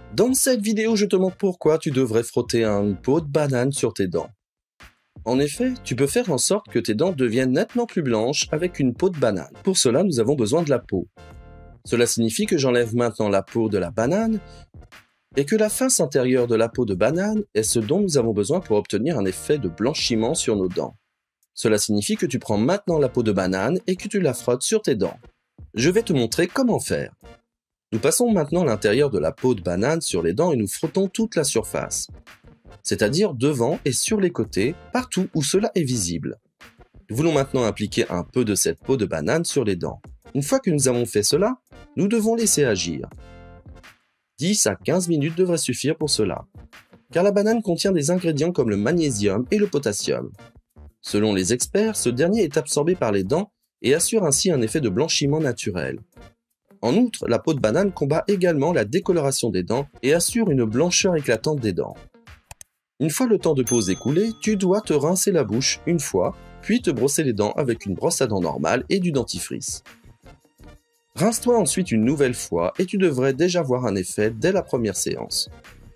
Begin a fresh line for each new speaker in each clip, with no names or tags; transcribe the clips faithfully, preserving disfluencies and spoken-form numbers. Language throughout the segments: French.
Dans cette vidéo, je te montre pourquoi tu devrais frotter une peau de banane sur tes dents. En effet, tu peux faire en sorte que tes dents deviennent nettement plus blanches avec une peau de banane. Pour cela, nous avons besoin de la peau. Cela signifie que j'enlève maintenant la peau de la banane et que la face intérieure de la peau de banane est ce dont nous avons besoin pour obtenir un effet de blanchiment sur nos dents. Cela signifie que tu prends maintenant la peau de banane et que tu la frottes sur tes dents. Je vais te montrer comment faire. Nous passons maintenant l'intérieur de la peau de banane sur les dents et nous frottons toute la surface, c'est-à-dire devant et sur les côtés, partout où cela est visible. Nous voulons maintenant appliquer un peu de cette peau de banane sur les dents. Une fois que nous avons fait cela, nous devons laisser agir. dix à quinze minutes devraient suffire pour cela, car la banane contient des ingrédients comme le magnésium et le potassium. Selon les experts, ce dernier est absorbé par les dents et assure ainsi un effet de blanchiment naturel. En outre, la peau de banane combat également la décoloration des dents et assure une blancheur éclatante des dents. Une fois le temps de pause écoulé, tu dois te rincer la bouche une fois, puis te brosser les dents avec une brosse à dents normale et du dentifrice. Rince-toi ensuite une nouvelle fois et tu devrais déjà voir un effet dès la première séance.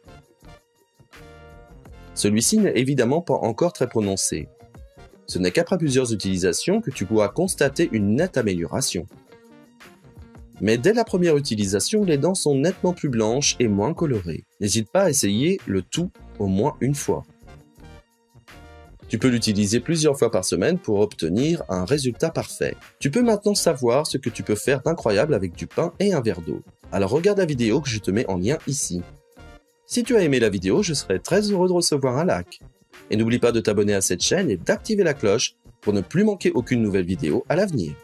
Celui-ci n'est évidemment pas encore très prononcé. Ce n'est qu'après plusieurs utilisations que tu pourras constater une nette amélioration. Mais dès la première utilisation, les dents sont nettement plus blanches et moins colorées. N'hésite pas à essayer le tout au moins une fois. Tu peux l'utiliser plusieurs fois par semaine pour obtenir un résultat parfait. Tu peux maintenant savoir ce que tu peux faire d'incroyable avec du pain et un verre d'eau. Alors regarde la vidéo que je te mets en lien ici. Si tu as aimé la vidéo, je serais très heureux de recevoir un like. Et n'oublie pas de t'abonner à cette chaîne et d'activer la cloche pour ne plus manquer aucune nouvelle vidéo à l'avenir.